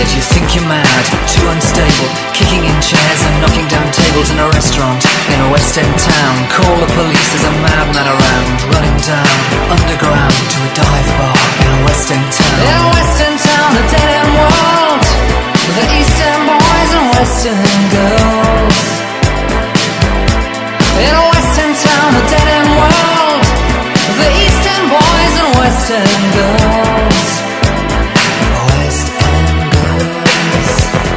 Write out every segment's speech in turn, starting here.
weird, you think you're mad, too unstable, kicking in chairs and knocking down tables in a restaurant in a West End town. Call the police, there's a madman around, running down underground to a dive bar in a West End town. In a West End town, a dead end world, with the East End boys and West End girls. In a West End town, a dead end world, with the East End boys and West End girls. West End girls.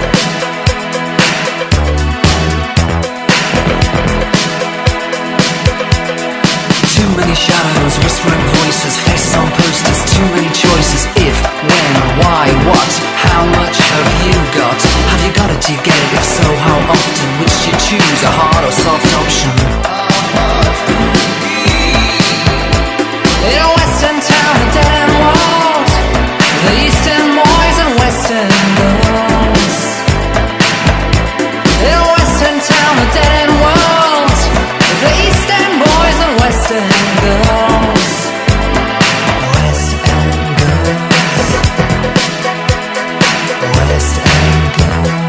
Too many shadows, whispering voices, faces on posters, too many choices. If, when, why, what, how much have you got? Have you got it, do you get it? If so, how often? Which do you choose, a hard or soft option? In a West End town, a dead end world, the East End boys and West End girls. In a West End town, a dead end world, the East End boys and West End girls. West End girls. West End girls.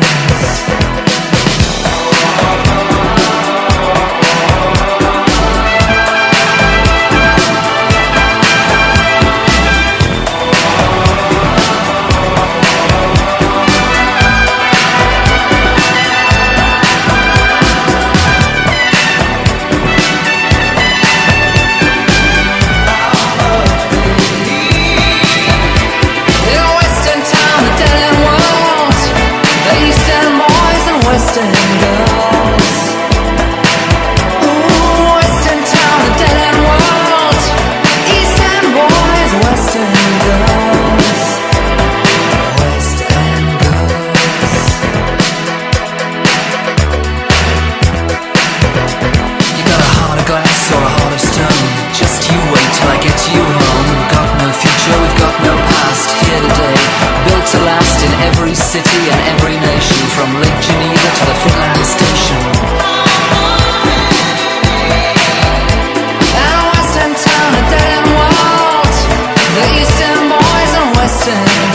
West End girls. Ooh, West End town, a dead end world. East End boys, West End girls. West End girls. You got a heart of glass or a heart of stone. Just you wait till I get you home. Got no future, we've got no past. Here today, built to last in every city and every nation, from Lake Geneva to the Finland station. And a West End town, a dead end world, the East End boys and West End